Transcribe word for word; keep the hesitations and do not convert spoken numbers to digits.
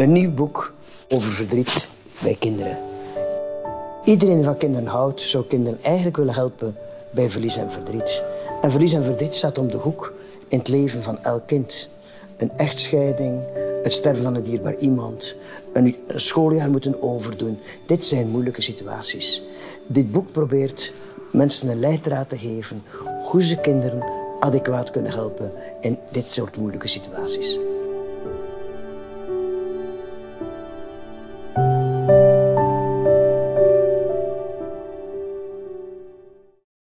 Een nieuw boek over verdriet bij kinderen. Iedereen die van kinderen houdt, zou kinderen eigenlijk willen helpen bij verlies en verdriet. En verlies en verdriet staat om de hoek in het leven van elk kind. Een echtscheiding, het sterven van een dierbaar iemand, een schooljaar moeten overdoen. Dit zijn moeilijke situaties. Dit boek probeert mensen een leidraad te geven hoe ze kinderen adequaat kunnen helpen in dit soort moeilijke situaties.